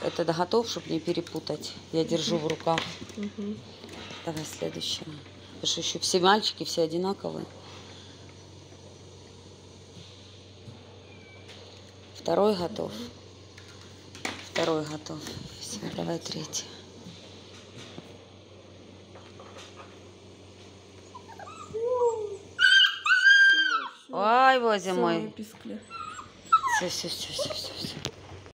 Это готов, чтобы не перепутать. Я держу в руках. Угу. Давай следующее. Потому что еще все мальчики, все одинаковые. Второй готов. Второй готов. Все, давай третий. Ой, боже мой. Все. Все.